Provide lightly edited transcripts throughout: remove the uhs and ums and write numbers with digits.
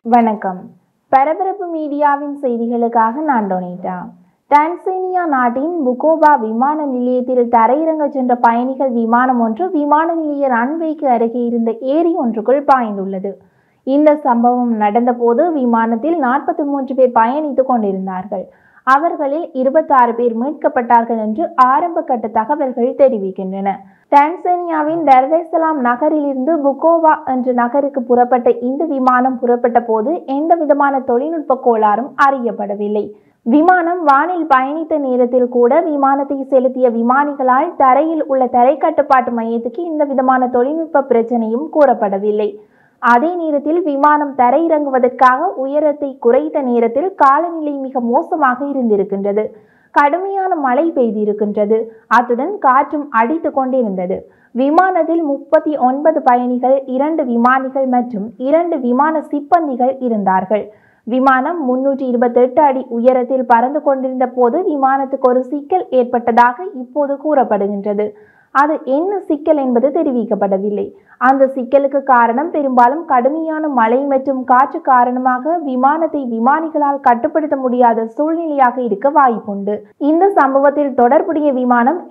வணக்கம். பரபரப்பு மீடியாவின் செய்திகளுக்காக நான் டொனேட்டா. டான்சேனியா நாட்டின் புகோபா விமான நிலையத்தில் தரையிறங்க சென்ற பயணிகள் விமானம் ஒன்று விமான நிலைய ரன்வேக்கு அருகே இருந்த ஏரி ஒன்றுக்குள் பாய்ந்துள்ளது. இந்த சம்பவம் நடந்தபோது விமானத்தில் 43 பேர் பயணித்துக் கொண்டிருந்தார்கள். அவர்களில் 26 பேர் மீட்கப்பட்டார்கள் என்று ஆரம்ப கட்ட தகவல்கள் தெரிவிக்கின்றன. டான்சேனியாவின் சலாம் நகரிலிருந்து புகோபா என்ற நகருக்கு புறப்பட்ட இந்த விமானம் புறப்பட்ட போது எந்த விதமான தொழில்நுட்ப கோளாறும் அறியப்படவில்லை. விமானம் வானில் பயணித்த நேரத்தில் கூட விமானத்தை செலுத்திய விமானிகளால் தரையில் உள்ள தரை கட்டுப்பாட்டு மையத்துக்கு இந்த விதமான தொழில்நுட்ப பிரச்சனையும் கூறப்படவில்லை. அதே நேரத்தில் விமானம் தரையிறங்குவதற்காக உயரத்தை குறைத்த நேரத்தில் காலநிலை மிக மோசமாக இருந்திருக்கின்றது. கடுமையான மழை பெய்திருக்கின்றது. அத்துடன் காற்றும் அடித்து கொண்டிருந்தது. விமானத்தில் 39 பயணிகள், 2 விமானிகள் மற்றும் 2 விமான சிப்பந்திகள் இருந்தார்கள். விமானம் 328 அடி உயரத்தில் பறந்து கொண்டிருந்த போது விமானத்துக்கு ஒரு சிக்கல் ஏற்பட்டதாக இப்போது கூறப்படுகின்றது. அது என்ன சிக்கல் என்பது தெரிவிக்கப்படவில்லை. அந்த சிக்கலுக்கு காரணம் பெரும்பாலும் கடுமையான மழை மற்றும் காற்று காரணமாக விமானத்தை விமானிகளால் கட்டுப்படுத்த முடியாத சூழ்நிலையாக இருக்க வாய்ப்புண்டு. இந்த சம்பவத்தில் தொடர்புடைய விமானம்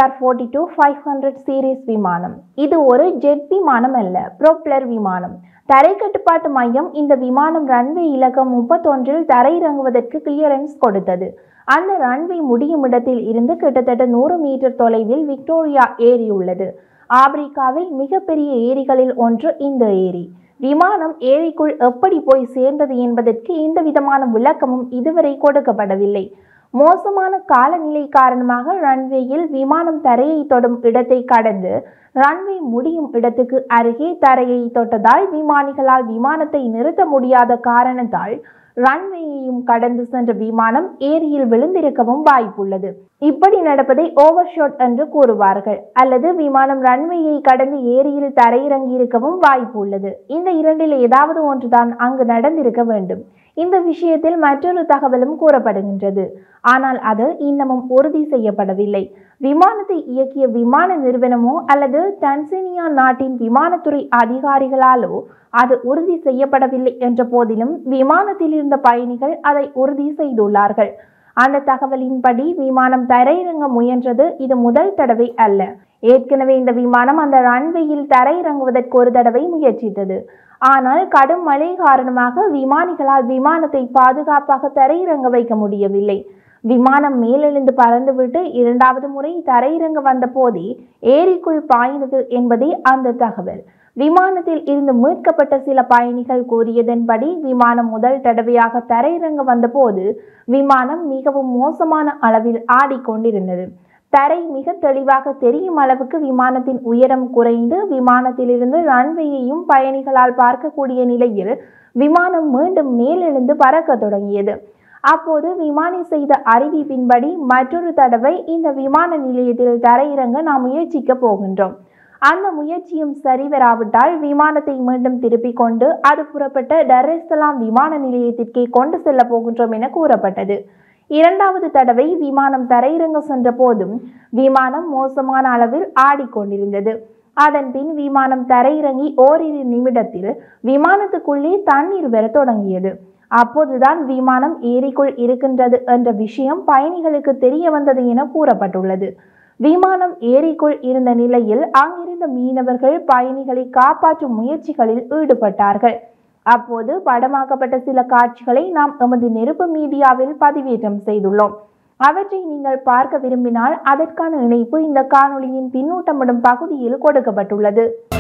ATR-42-500 சீரீஸ் விமானம். இது ஒரு ஜெட் விமானம் அல்ல, புரோப்பலர் விமானம். தரை கட்டுப்பாட்டு மையம் இந்த விமானம் ரன்வே இலக்கம் 31 தரையிறங்குவதற்கு கிளியரன்ஸ் கொடுத்தது. அந்த ரன்வே முடியும் இடத்தில் இருந்து கிட்டத்தட்ட 100 மீட்டர் தொலைவில் விக்டோரியா ஏரி உள்ளது. ஆப்பிரிக்காவில் மிகப்பெரிய ஏரிகளில் ஒன்று இந்த ஏரி. விமானம் ஏரிக்குள் எப்படி போய் சேர்ந்தது என்பதற்கு எந்த விதமான விளக்கமும் இதுவரை கொடுக்கப்படவில்லை. மோசமான காலநிலை காரணமாக ரன்வேயில் விமானம் தரையை தொடும் இடத்தை கடந்து ரன்வே முடியும் இடத்துக்கு அருகே தரையை தொட்டதால் விமானிகளால் விமானத்தை நிறுத்த முடியாத காரணத்தால் ரன்வேயையும் கடந்து சென்ற விமானம் ஏரியில் விழுந்திருக்கவும் வாய்ப்புள்ளது. இப்படி நடப்பதை ஓவர்ஷாட் என்று கூறுவார்கள். அல்லது விமானம் ரன்வேயை கடந்து ஏரியில் தரையிறங்கி இருக்கவும் வாய்ப்பு உள்ளது. இந்த இரண்டில் ஏதாவது ஒன்றுதான் அங்கு நடந்திருக்க வேண்டும். இந்த விஷயத்தில் மற்றொரு தகவலும் கூறப்படுகின்றது. ஆனால் அது இன்னமும் உறுதி செய்யப்படவில்லை. விமானத்தை இயக்கிய விமான நிறுவனமோ அல்லது டான்சேனியா நாட்டின் விமானத்துறை அதிகாரிகளாலோ அது உறுதி செய்யப்படவில்லை என்ற போதிலும் விமானத்தில் இருந்த பயணிகள் அதை உறுதி செய்துள்ளார்கள். அந்த தகவலின்படி விமானம் தரையிறங்க முயன்றது இது முதல் தடவை அல்ல. ஏற்கனவே இந்த விமானம் அந்த ரன்வேயில் தரையிறங்குவதற்கு ஒரு தடவை முயற்சித்தது. ஆனால் கடும் மழை காரணமாக விமானிகளால் விமானத்தை பாதுகாப்பாக தரையிறங்க வைக்க முடியவில்லை. விமானம் மேலெழுந்து பறந்துவிட்டு 2வது முறை தரையிறங்க வந்த போதே ஏரிக்குள் பாய்ந்தது என்பதே அந்த தகவல். விமானத்தில் இருந்து மீட்கப்பட்ட சில பயணிகள் கூறியதன்படி விமானம் முதல் தடவையாக தரையிறங்க வந்தபோது விமானம் மிகவும் மோசமான அளவில் ஆடிக்கொண்டிருந்தது. தரை மிக தெளிவாக தெரியும் அளவுக்கு விமானத்தின் உயரம் குறைந்து விமானத்திலிருந்து ரன்வேயையும் பயணிகளால் பார்க்கக்கூடிய நிலையில் விமானம் மீண்டும் மேலெழுந்து பறக்க தொடங்கியது. அப்போது விமானி செய்த அறிவிப்பின்படி மற்றொரு தடவை இந்த விமான நிலையத்தில் தரையிறங்க நாம் முயற்சிக்க போகின்றோம். அந்த முயற்சியும் சரிவராவிட்டால் விமானத்தை மீண்டும் திருப்பிக் கொண்டு அது புறப்பட்ட சலாம் விமான நிலையத்திற்கே கொண்டு செல்ல போகின்றோம் என கூறப்பட்டது. 2வது தடவை விமானம் தரையிறங்க சென்ற போதும் விமானம் மோசமான அளவில் ஆடிக்கொண்டிருந்தது. அதன் பின் விமானம் தரையிறங்கி ஓரிரு நிமிடத்தில் விமானத்துக்குள்ளே தண்ணீர் வர தொடங்கியது. அப்போதுதான் விமானம் ஏரிக்குள் இருக்கின்றது என்ற விஷயம் பயணிகளுக்கு தெரிய வந்தது என கூறப்பட்டுள்ளது. விமானம் ஏரிக்குள் இருந்த நிலையில் அங்கிருந்த மீனவர்கள் பயணிகளை காப்பாற்றும் முயற்சிகளில் ஈடுபட்டார்கள். அப்போது படமாக்கப்பட்ட சில காட்சிகளை நாம் எமது நெருப்பு மீடியாவில் பதிவேற்றம் செய்துள்ளோம். அவற்றை நீங்கள் பார்க்க விரும்பினால் அதற்கான இணைப்பு இந்த காணொளியின் பின்னூட்டமிடும் பகுதியில் கொடுக்கப்பட்டுள்ளது.